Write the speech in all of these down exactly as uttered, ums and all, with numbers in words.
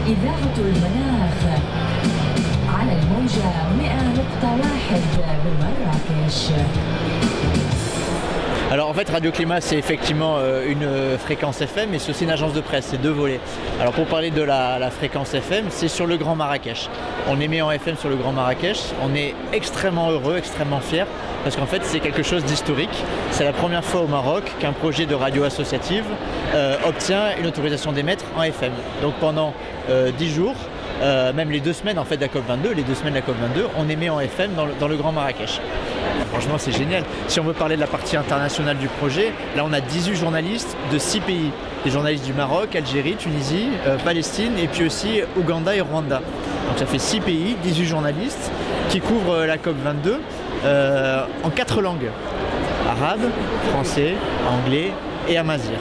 إذاعة المناخ على الموجة مئة نقطة واحد بمراكش. Alors en fait Radio Climat c'est effectivement une fréquence F M et c'est aussi une agence de presse, c'est deux volets. Alors pour parler de la, la fréquence F M, c'est sur le Grand Marrakech. On émet en F M sur le Grand Marrakech, on est extrêmement heureux, extrêmement fiers parce qu'en fait c'est quelque chose d'historique. C'est la première fois au Maroc qu'un projet de radio associative euh, obtient une autorisation d'émettre en F M. Donc pendant euh, dix jours, Euh, même les deux semaines en fait de la COP vingt-deux, les deux semaines de la COP vingt-deux, on émet en F M dans le, dans le Grand Marrakech. Franchement c'est génial. Si on veut parler de la partie internationale du projet, là on a dix-huit journalistes de six pays. Des journalistes du Maroc, Algérie, Tunisie, euh, Palestine et puis aussi Ouganda et Rwanda. Donc ça fait six pays, dix-huit journalistes qui couvrent la COP vingt-deux euh, en quatre langues. Arabe, français, anglais et amazigh.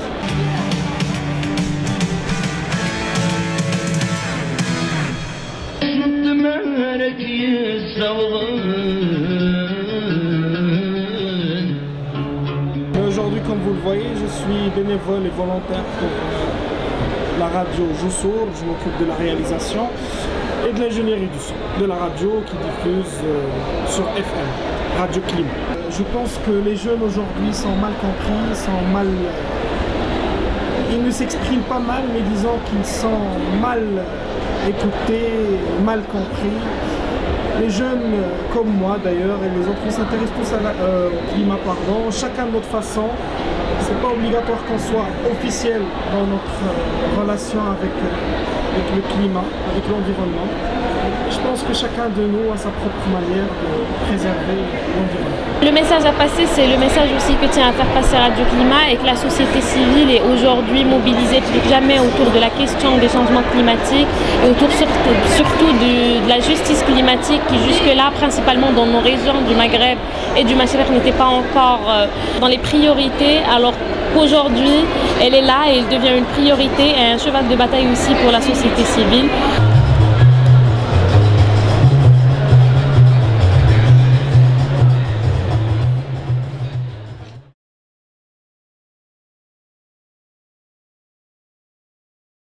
Aujourd'hui, comme vous le voyez, je suis bénévole et volontaire pour la radio Joussour. Je m'occupe de la réalisation et de l'ingénierie du son de la radio qui diffuse euh, sur F M, Radio Climat. Euh, je pense que les jeunes aujourd'hui sont mal compris, sont mal... Euh, ils ne s'expriment pas mal, mais disons qu'ils sont mal écoutés, mal compris. Les jeunes, comme moi d'ailleurs, et les autres, on s'intéresse tous à la, euh, au climat, pardon, chacun de notre façon. C'est pas obligatoire qu'on soit officiel dans notre euh, relation avec, euh, avec le climat, avec l'environnement. Je pense que chacun de nous a sa propre manière de préserver l'environnement. Le message à passer, c'est le message aussi que tient à faire passer Radio Climat et que la société civile est aujourd'hui mobilisée plus que jamais autour de la question des changements climatiques et autour surtout de, de la justice climatique qui jusque-là, principalement dans nos régions du Maghreb et du Machrek, n'était pas encore euh, dans les priorités, alors qu'aujourd'hui, elle est là et elle devient une priorité et un cheval de bataille aussi pour la société civile.